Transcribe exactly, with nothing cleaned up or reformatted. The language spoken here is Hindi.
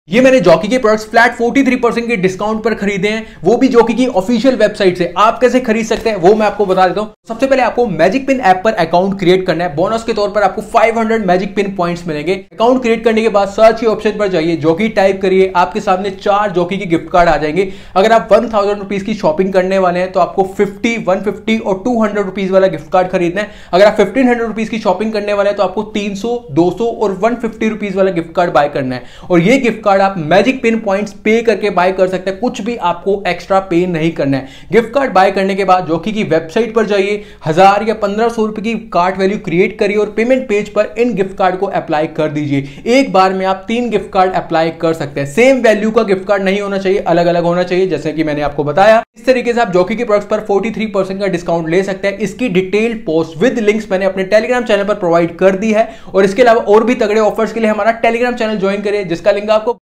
ये मैंने जॉकी के प्रोडक्ट्स फ्लैट तैंतालीस परसेंट के डिस्काउंट पर खरीदे हैं, वो भी जॉकी की ऑफिशियल वेबसाइट से। आप कैसे खरीद सकते हैं वो मैं आपको बता देता हूं। सबसे पहले आपको मैजिक पिन ऐप पर अकाउंट क्रिएट करना है। बोनस के तौर पर आपको पाँच सौ मैजिक पिन पॉइंट्स मिलेंगे। अकाउंट क्रिएट करने के बाद सर्च के ऑप्शन पर जाइए, जॉकी टाइप करिए, आपके सामने चार जॉकी के गिफ्ट कार्ड आ जाएंगे। अगर आप वन थाउजेंड रुपीज की शॉपिंग करने वाले हैं तो आपको फिफ्टी, वन फिफ्टी और टू हंड्रेड रुपीज वाला गिफ्ट कार्ड खरीदना है। अगर आप फिफ्टीन हंड्रेड रुपीज की शॉपिंग करने वाले हैं तो आपको तीन सौ, दो सौ और वन फिफ्टी रुपीज वाला गिफ्ट कार्ड बाय करना है। और ये गिफ्ट कार्ड आप मैजिक पिन पॉइंट्स पे करके बाय कर सकते हैं, कुछ भी आपको एक्स्ट्रा पे नहीं करना है। गिफ्ट कार्ड बाय करने के बाद जॉकी की वेबसाइट पर जाइए, हजार या पंद्रह सौ रुपए की कार्ड वैल्यू क्रिएट करिए और पेमेंट पेज पर इन गिफ्ट कार्ड को अप्लाई कर दीजिए। एक बार में आप तीन गिफ्ट कार्ड अप्लाई कर सकते हैं। सेम वैल्यू का गिफ्ट कार्ड नहीं होना चाहिए, अलग अलग होना चाहिए, जैसे कि मैंने आपको बताया। इस तरीके से आप जॉकी के प्रोडक्ट्स पर तैंतालीस परसेंट का डिस्काउंट ले सकते हैं। इसकी डिटेल पोस्ट विद लिंक्स मैंने अपने टेलीग्राम चैनल पर प्रोवाइड कर दी है। और इसके अलावा और भी तगड़े ऑफर्स के लिए हमारा टेलीग्राम चैनल ज्वाइन करें, जिसका लिंक आपको